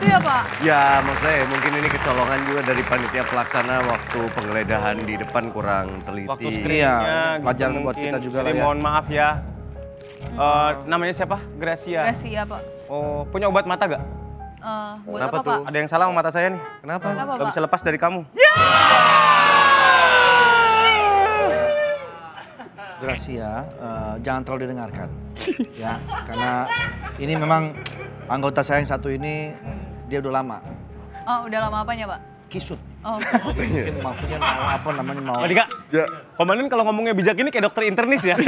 ya Pak? Ya maksudnya mungkin ini kecolongan juga dari panitia pelaksana waktu penggeledahan di depan kurang teliti. Waktu screeningnya gitu pelajaran buat mungkin. kita juga Jadi lah ya. mohon maaf ya. Namanya siapa? Gracia. Gracia Pak. Oh, punya obat mata gak? Buat Kenapa apa tuh? Pak? Ada yang salah sama mata saya nih. Kenapa? Kenapa Gak Pak? bisa lepas dari kamu. Gracia, jangan terlalu didengarkan. Ya, karena ini memang anggota saya yang satu ini dia udah lama. Oh udah lama apanya Pak? Kisut. Oh, Mungkin maksudnya mau apa namanya mau. Pak Dika, komandan kalau ngomongnya bijak ini kayak dokter internis ya.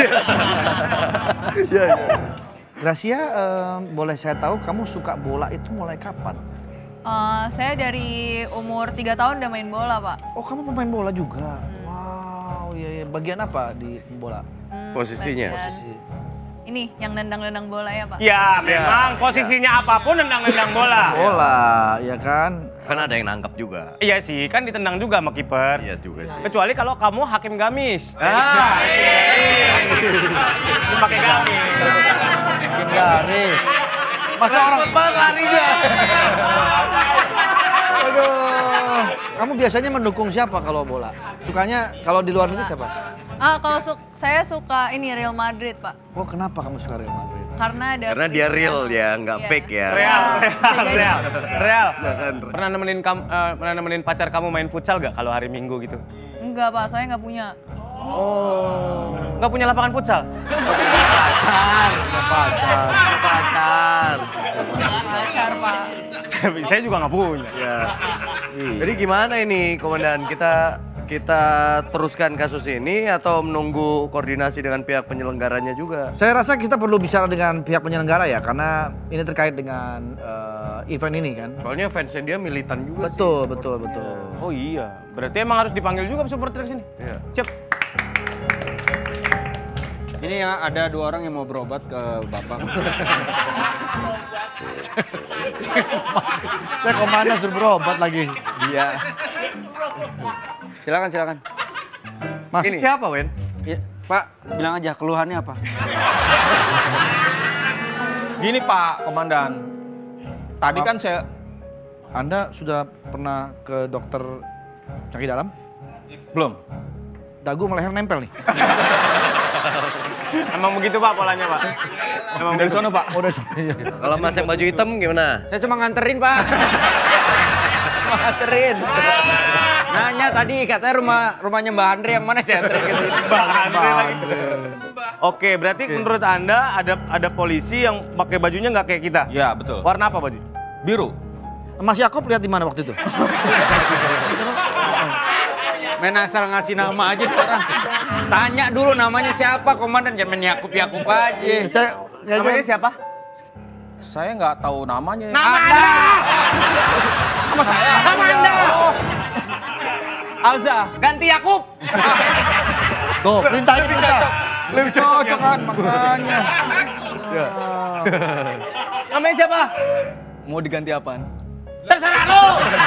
Gracia, boleh saya tahu kamu suka bola itu mulai kapan? saya dari umur 3 tahun udah main bola Pak. Oh, kamu pemain bola juga? Wow, iya, iya. Bagian apa di bola? Posisinya? Bagian ini yang nendang-nendang bola ya Pak? Ya, memang posisinya apapun nendang-nendang bola. Bola, ya kan? Kan ada yang nangkap juga. Iya sih, kan ditendang juga sama kiper. Iya juga sih. Kecuali kalau kamu hakim gamis. Ah, Pakai gamis. Bikin garis. Masa orang... banget larinya. Aduh. Kamu biasanya mendukung siapa kalau bola? Sukanya kalau di luar negeri siapa? Kalau saya suka ini Real Madrid Pak. Oh, kenapa kamu suka Real Madrid? Karena ada Karena dia real ya, nggak Iya. fake ya. Real. Jangan. Pernah nemenin pacar kamu main futsal gak kalau hari Minggu gitu? Enggak Pak, saya nggak punya. Oh. Nggak punya lapangan futsal? Pacar. Pacar Pak. Saya juga nggak punya. Ya. Jadi gimana ini komandan? Kita teruskan kasus ini atau menunggu koordinasi dengan pihak penyelenggaranya juga? Saya rasa kita perlu bicara dengan pihak penyelenggara ya, karena ini terkait dengan event ini kan. Soalnya fansnya dia militan juga Betul, betul, betul. Oh iya, berarti emang harus dipanggil juga supporter ke sini. Iya. Cep. Ini ya ada 2 orang yang mau berobat ke Bapak. Saya komandan suruh berobat lagi. Iya. Silakan. Mas, Ini siapa, Wen? Ya, Pak, bilang aja keluhannya apa? Gini Pak Komandan, tadi kan saya... Anda sudah pernah ke dokter kaki dalam? Belum. Dagu sama leher nempel nih. Emang begitu Pak polanya Pak? Emang Dari sana Pak. Oh, udah iya. Kalau Mas yang baju hitam gimana? Saya cuma nganterin, Pak. Cuma nganterin. Nanya tadi katanya rumahnya Mbak Andre yang mana saya anterin ke sini. Mbak Andre lagi. Oke, berarti menurut Anda ada polisi yang pakai bajunya nggak kayak kita? Ya betul. Warna apa baju? Biru. Mas Yakob lihat di mana waktu itu? Main asal ngasih nama aja orang. Tanya dulu namanya siapa, komandan. Jangan main Yakub aja. Namanya siapa? Saya nggak tahu namanya. Nama Anda! Nama saya. Nama Anda! Alza. Ganti Yakub! Tuh, perintahnya perintah. Lebih cocok ya. kan, makanya. Namanya siapa? Mau diganti apaan? Terserah lu!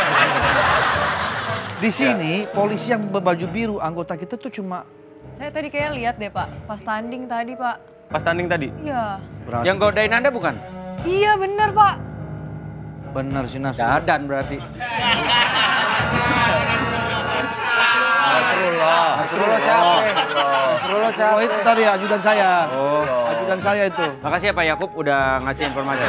Di sini polisi yang berbaju biru anggota kita tuh cuma Saya tadi kayak lihat deh Pak, pas tanding tadi Pak. Pas tanding tadi? Iya. Yang godain Anda bukan? Iya bener Pak. bener sih Nas. Dadan berarti. Nasrullah. Nasrullah siapa? Nasrullah siapa? Oh itu tadi ajudan saya. Oh. Ajudan saya itu. Makasih ya Pak Yakub udah ngasih informasi.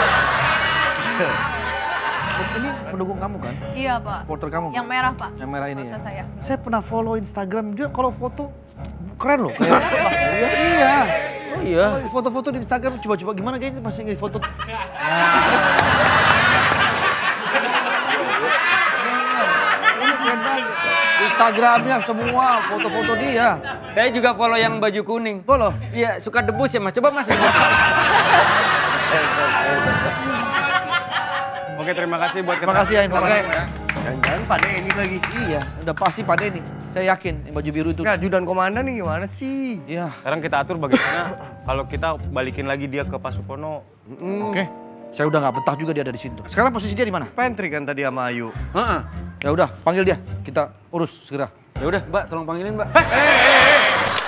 Ini pendukung kamu kan? Iya Pak. Supporter kamu. Yang merah Pak. Yang merah ini ya. Kata saya. Saya pernah follow Instagram dia kalau foto keren loh. Iya. Oh iya. Foto-foto di Instagram coba-coba gimana kayaknya pasti nge foto. Instagramnya semua foto-foto dia. Saya juga follow yang baju kuning. Follow. Iya, suka debus ya Mas. Coba Mas. Oke, terima kasih buat Terima kasih ya informasi. Jangan-jangan Pak ini lagi. Iya, udah pasti pada ini. Saya yakin yang baju biru itu. Nah, ajudan komandan nih gimana sih? Iya. Sekarang kita atur bagaimana kalau kita balikin lagi dia ke Pak Supono. Oke. Saya udah nggak betah juga dia ada di situ. Sekarang posisi dia di mana? Pantry kan tadi sama Ayu. Heeh. Ya udah, panggil dia. Kita urus segera. Ya udah, Mbak, tolong panggilin, Mbak.